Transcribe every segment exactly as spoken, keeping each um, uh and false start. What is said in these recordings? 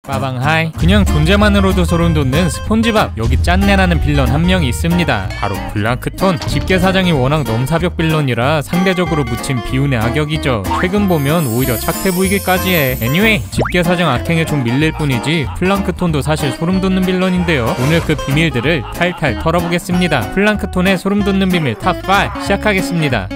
빠방하이. 그냥 존재만으로도 소름 돋는 스폰지밥. 여기 짠내나는 빌런 한 명이 있습니다. 바로 플랑크톤. 집게사장이 워낙 넘사벽 빌런이라 상대적으로 묻힌 비운의 악역이죠. 최근 보면 오히려 착해 보이기까지 해. 애니웨이, 집게사장 악행에 좀 밀릴 뿐이지 플랑크톤도 사실 소름 돋는 빌런인데요. 오늘 그 비밀들을 탈탈 털어보겠습니다. 플랑크톤의 소름 돋는 비밀 탑 오 시작하겠습니다.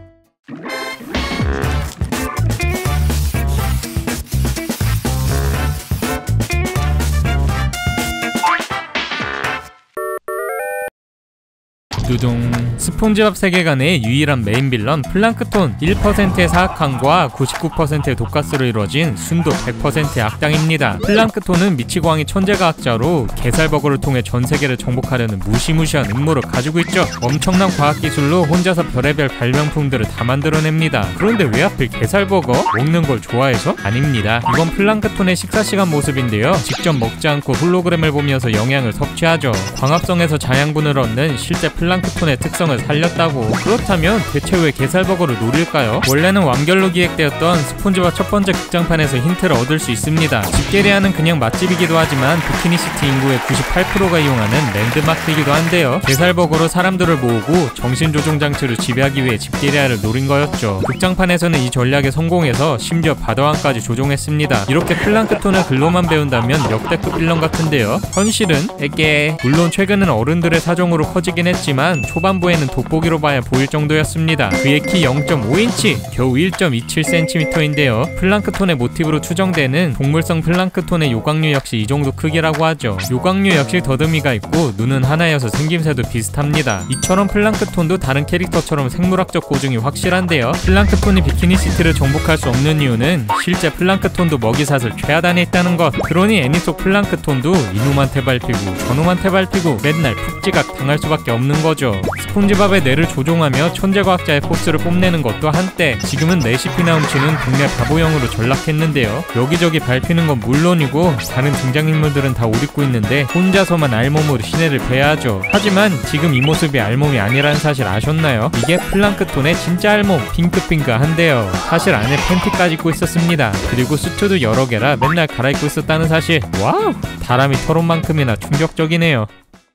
두둥. 스폰지밥 세계관의 유일한 메인 빌런 플랑크톤. 일 퍼센트의 사악함과 구십구 퍼센트의 독가스로 이루어진 순도 백 퍼센트의 악당입니다. 플랑크톤은 미치광이 천재과학자로 게살버거를 통해 전세계를 정복하려는 무시무시한 음모를 가지고 있죠. 엄청난 과학기술로 혼자서 별의별 발명품들을 다 만들어냅니다. 그런데 왜 하필 게살버거? 먹는 걸 좋아해서? 아닙니다. 이건 플랑크톤의 식사시간 모습인데요. 직접 먹지 않고 홀로그램을 보면서 영양을 섭취하죠. 광합성에서 자양분을 얻는 실제 플랑크톤 플랑크톤의 특성을 살렸다고. 그렇다면 대체 왜 게살버거를 노릴까요? 원래는 완결로 기획되었던 스폰지밥 첫 번째 극장판에서 힌트를 얻을 수 있습니다. 집게리아는 그냥 맛집이기도 하지만 비키니시티 인구의 구십팔 퍼센트가 이용하는 랜드마크이기도 한데요. 게살버거로 사람들을 모으고 정신조종장치를 지배하기 위해 집게리아를 노린 거였죠. 극장판에서는 이 전략에 성공해서 심지어 바다왕까지 조종했습니다. 이렇게 플랑크톤을 글로만 배운다면 역대급 빌런 같은데요. 현실은 에게 물론 최근은 어른들의 사정으로 커지긴 했지만 초반부에는 돋보기로 봐야 보일 정도였습니다. 그의 키 영 점 오 인치, 겨우 일 점 이칠 센티미터인데요. 플랑크톤의 모티브로 추정되는 동물성 플랑크톤의 요광류 역시 이 정도 크기라고 하죠. 요광류 역시 더듬이가 있고 눈은 하나여서 생김새도 비슷합니다. 이처럼 플랑크톤도 다른 캐릭터처럼 생물학적 고증이 확실한데요. 플랑크톤이 비키니시티를 정복할 수 없는 이유는 실제 플랑크톤도 먹이사슬 최하단에 있다는 것. 그러니 애니 속 플랑크톤도 이놈한테 밟히고 저놈한테 밟히고 맨날 푹지각 당할 수밖에 없는 거죠. 스폰지밥의 뇌를 조종하며 천재과학자의 포스를 뽐내는 것도 한때, 지금은 레시피나 훔치는 동네 바보형으로 전락했는데요. 여기저기 밟히는 건 물론이고 다른 등장인물들은 다 옷 입고 있는데 혼자서만 알몸으로 시내를 배야하죠. 하지만 지금 이 모습이 알몸이 아니라는 사실 아셨나요? 이게 플랑크톤의 진짜 알몸, 핑크핑크한데요. 사실 안에 팬티까지 입고 있었습니다. 그리고 수트도 여러 개라 맨날 갈아입고 있었다는 사실. 와우! 다람이 털온만큼이나 충격적이네요.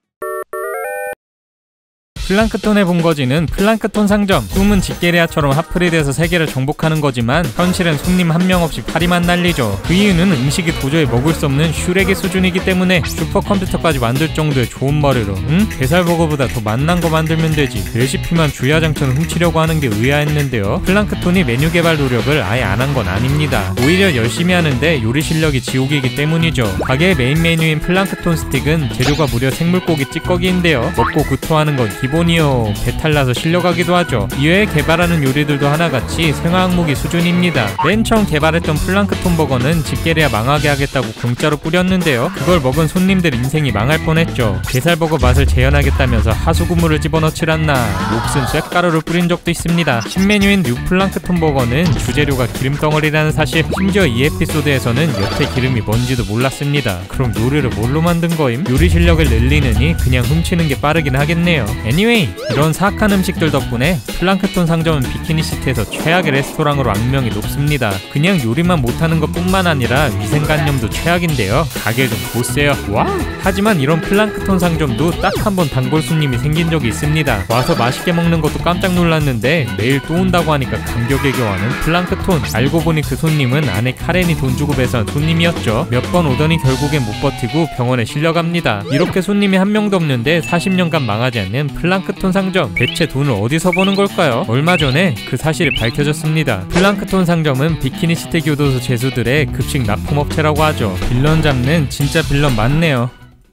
플랑크톤의 본거지는 플랑크톤 상점. 꿈은 집게리아처럼 하프리드에서 세계를 정복하는 거지만 현실은 손님 한 명 없이 파리만 날리죠. 그 이유는 음식이 도저히 먹을 수 없는 슈렉의 수준이기 때문에. 슈퍼컴퓨터까지 만들 정도의 좋은 머리로 응? 게살버거보다 더 맛난 거 만들면 되지. 레시피만 주야장처럼 훔치려고 하는 게 의아했는데요. 플랑크톤이 메뉴 개발 노력을 아예 안 한 건 아닙니다. 오히려 열심히 하는데 요리 실력이 지옥이기 때문이죠. 가게의 메인 메뉴인 플랑크톤 스틱은 재료가 무려 생물고기 찌꺼기인데요. 먹고 구토하는 건 기본 이요. 배탈나서 실려가기도 하죠. 이외에 개발하는 요리들도 하나같이 생화학무기 수준입니다. 맨 처음 개발했던 플랑크톤 버거는 집게리아 망하게 하겠다고 공짜로 뿌렸는데요. 그걸 먹은 손님들 인생이 망할 뻔했죠. 게살버거 맛을 재현하겠다면서 하수구물을 집어넣질 않나 녹슨 쇳가루를 뿌린 적도 있습니다. 신메뉴인 뉴 플랑크톤 버거는 주재료가 기름덩어리라는 사실. 심지어 이 에피소드에서는 여태 기름이 뭔지도 몰랐습니다. 그럼 요리를 뭘로 만든 거임? 요리 실력을 늘리느니 그냥 훔치는 게 빠르긴 하겠네요. 애니웨이, 이런 사악한 음식들 덕분에 플랑크톤 상점은 비키니시티에서 최악의 레스토랑으로 악명이 높습니다. 그냥 요리만 못하는 것 뿐만 아니라 위생관념도 최악인데요. 가게 좀 보세요. 와우! 하지만 이런 플랑크톤 상점도 딱 한 번 단골 손님이 생긴 적이 있습니다. 와서 맛있게 먹는 것도 깜짝 놀랐는데 내일 또 온다고 하니까 감격에 겨워하는 플랑크톤. 알고 보니 그 손님은 아내 카렌이 돈 주고 배송한 손님이었죠. 몇 번 오더니 결국엔 못 버티고 병원에 실려갑니다. 이렇게 손님이 한 명도 없는데 사십 년간 망하지 않는 플랑크톤 상점. 대체 돈을 어디서 버는 걸까요? 얼마 전에 그 사실이 밝혀졌습니다. 플랑크톤 상점은 비키니시티 교도소 죄수들의 급식 납품업체라고 하죠. 빌런 잡는 진짜 빌런 맞네요.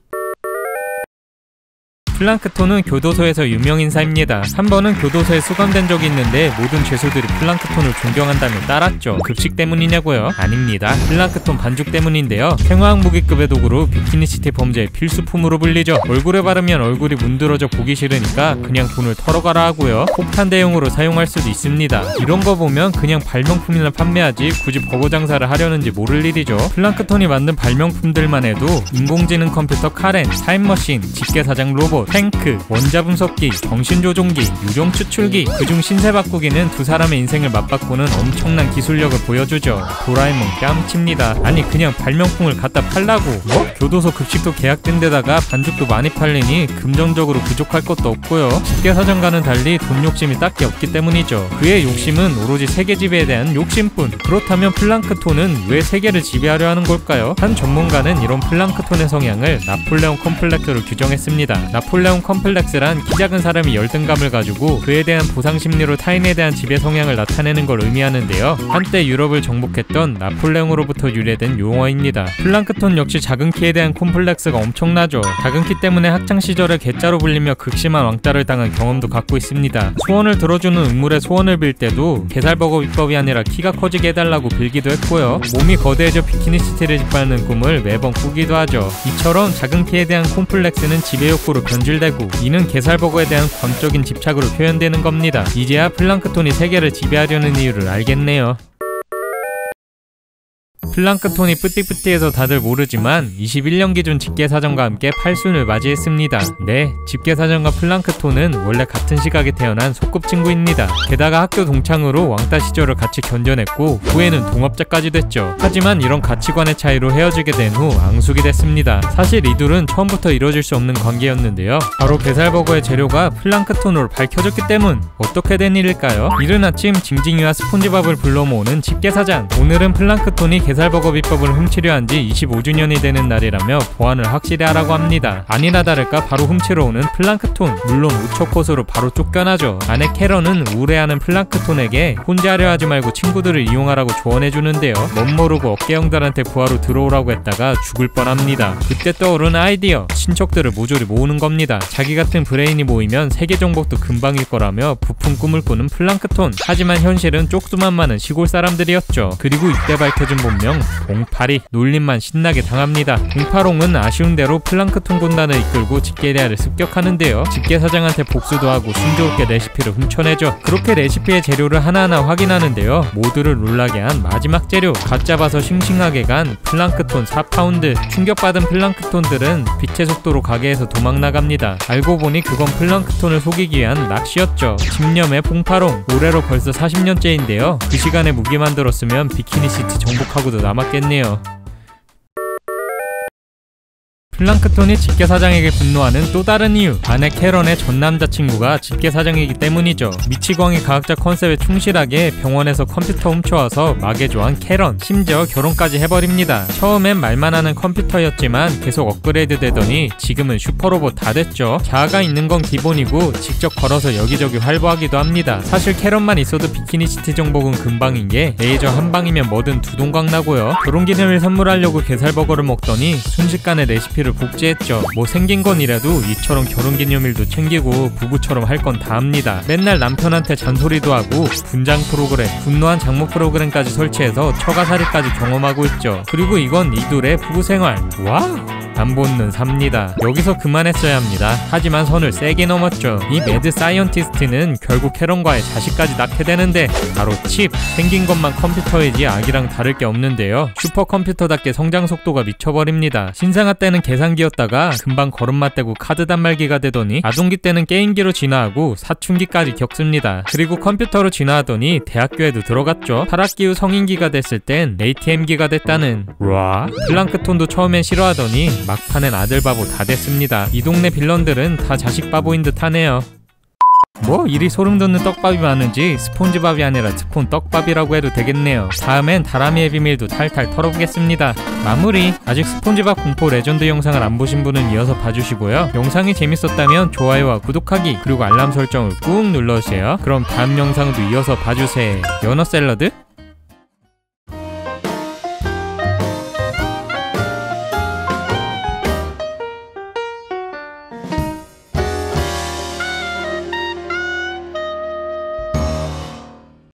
플랑크톤은 교도소에서 유명 인사입니다. 한 번은 교도소에 수감된 적이 있는데 모든 죄수들이 플랑크톤을 존경한다며 따랐죠. 급식 때문이냐고요? 아닙니다. 플랑크톤 반죽 때문인데요. 생화학무기급의 도구로 비키니시티 범죄의 필수품으로 불리죠. 얼굴에 바르면 얼굴이 문드러져 보기 싫으니까 그냥 돈을 털어가라 하고요. 폭탄 대용으로 사용할 수도 있습니다. 이런 거 보면 그냥 발명품이나 판매하지 굳이 버거 장사를 하려는지 모를 일이죠. 플랑크톤이 만든 발명품들만 해도 인공지능 컴퓨터 카렌, 타임머신, 집게사장 로봇, 탱크, 원자 분석기, 정신조종기, 유령 추출기, 그중 신세 바꾸기는 두 사람의 인생을 맞바꾸는 엄청난 기술력을 보여주죠. 도라에몽 뺨칩니다. 아니 그냥 발명품을 갖다 팔라고. 뭐? 교도소 급식도 계약된 데다가 반죽도 많이 팔리니 금전적으로 부족할 것도 없고요. 집게사정과는 달리 돈 욕심이 딱히 없기 때문이죠. 그의 욕심은 오로지 세계 지배에 대한 욕심뿐. 그렇다면 플랑크톤은 왜 세계를 지배하려 하는 걸까요? 한 전문가는 이런 플랑크톤의 성향을 나폴레옹 컴플렉스로 규정했습니다. 나폴레옹 컴플렉스란 키 작은 사람이 열등감을 가지고 그에 대한 보상 심리로 타인에 대한 지배 성향을 나타내는 걸 의미하는데요. 한때 유럽을 정복했던 나폴레옹으로부터 유래된 용어입니다. 플랑크톤 역시 작은 키에 대한 콤플렉스가 엄청나죠. 작은 키 때문에 학창시절에 괴짜로 불리며 극심한 왕따를 당한 경험도 갖고 있습니다. 소원을 들어주는 음물에 소원을 빌 때도 게살버거 비법이 아니라 키가 커지게 해달라고 빌기도 했고요. 몸이 거대해져 비키니시티를 짓밟는 꿈을 매번 꾸기도 하죠. 이처럼 작은 키에 대한 콤플렉스는 지배욕구로 변질되고 이는 게살버거에 대한 광적인 집착으로 표현되는 겁니다. 이제야 플랑크톤이 세계를 지배하려는 이유를 알겠네요. 플랑크톤이 뿌띠뿌띠해서 다들 모르지만 이십일 년 기준 집게사정과 함께 팔순을 맞이했습니다. 네, 집게사정과 플랑크톤은 원래 같은 시각에 태어난 소꿉친구입니다. 게다가 학교 동창으로 왕따 시절을 같이 견뎌냈고 후에는 동업자까지 됐죠. 하지만 이런 가치관의 차이로 헤어지게 된 후 앙숙이 됐습니다. 사실 이 둘은 처음부터 이루어질 수 없는 관계였는데요. 바로 게살버거의 재료가 플랑크톤으로 밝혀졌기 때문. 어떻게 된 일일까요? 이른 아침 징징이와 스폰지밥을 불러 모으는 집게사장. 오늘은 플랑크톤이 게살버거 비법을 훔치려 한 지 이십오 주년이 되는 날이라며 보안을 확실히 하라고 합니다. 아니나 다를까 바로 훔치러 오는 플랑크톤. 물론 우처콧으로 바로 쫓겨나죠. 아내 캐런은 우울해하는 플랑크톤에게 혼자 하려 하지 말고 친구들을 이용하라고 조언해주는데요. 멋모르고 어깨형들한테 구하러 들어오라고 했다가 죽을 뻔합니다. 그때 떠오른 아이디어. 친척들을 모조리 모으는 겁니다. 자기 같은 브레인이 모이면 세계 정복도 금방일 거라며 부푼 꿈을 꾸는 플랑크톤. 하지만 현실은 쪽수만 많은 시골 사람들이었죠. 그리고 이때 밝혀진 본명 봉파리. 놀림만 신나게 당합니다. 봉파롱은 아쉬운 대로 플랑크톤 군단을 이끌고 집게리아를 습격하는데요. 집게사장한테 복수도 하고 순조롭게 레시피를 훔쳐내죠. 그렇게 레시피의 재료를 하나하나 확인하는데요. 모두를 놀라게 한 마지막 재료. 갓 잡아서 싱싱하게 간 플랑크톤 사 파운드. 충격받은 플랑크톤들은 빛의 속도로 가게에서 도망나갑니다. 알고 보니 그건 플랑크톤을 속이기 위한 낚시였죠. 집념의 봉파롱. 올해로 벌써 사십 년째인데요. 그 시간에 무기 만들었으면 비키니시티 정복하고도 남았겠네요. 플랑크톤이 집게사장에게 분노하는 또 다른 이유. 아내 캐런의 전 남자친구가 집게사장이기 때문이죠. 미치광이 과학자 컨셉에 충실하게 병원에서 컴퓨터 훔쳐와서 마개조한 캐런. 심지어 결혼까지 해버립니다. 처음엔 말만 하는 컴퓨터였지만 계속 업그레이드 되더니 지금은 슈퍼로봇 다 됐죠. 자아가 있는 건 기본이고 직접 걸어서 여기저기 활보하기도 합니다. 사실 캐런만 있어도 비키니시티 정복은 금방인 게 레이저 한 방이면 뭐든 두동강 나고요. 결혼기념일 선물하려고 게살버거를 먹더니 순식간에 레시피를 복제했죠. 뭐 생긴 건 이래도 이처럼 결혼기념일도 챙기고 부부처럼 할 건 다 합니다. 맨날 남편한테 잔소리도 하고 분장 프로그램, 분노한 장모 프로그램까지 설치해서 처가살이까지 경험하고 있죠. 그리고 이건 이둘의 부부생활. 와우! 안 보는 삽니다. 여기서 그만했어야 합니다. 하지만 선을 세게 넘었죠. 이 매드 사이언티스트는 결국 캐런과의 자식까지 낳게 되는데 바로 칩. 생긴 것만 컴퓨터이지 아기랑 다를 게 없는데요. 슈퍼컴퓨터답게 성장 속도가 미쳐버립니다. 신생아 때는 계산기였다가 금방 걸음마 떼고 카드 단말기가 되더니 아동기 때는 게임기로 진화하고 사춘기까지 겪습니다. 그리고 컴퓨터로 진화하더니 대학교에도 들어갔죠. 팔 학기 후 성인기가 됐을 땐 에이티엠기가 됐다는. 와. 플랑크톤도 처음엔 싫어하더니 막판엔 아들 바보 다 됐습니다. 이 동네 빌런들은 다 자식 바보인 듯 하네요. 뭐 이리 소름 돋는 떡밥이 많은지 스폰지밥이 아니라 스폰 떡밥이라고 해도 되겠네요. 다음엔 다람이의 비밀도 탈탈 털어보겠습니다. 마무리. 아직 스폰지밥 공포 레전드 영상을 안 보신 분은 이어서 봐주시고요. 영상이 재밌었다면 좋아요와 구독하기 그리고 알람 설정을 꾹 눌러주세요. 그럼 다음 영상도 이어서 봐주세요. 연어 샐러드?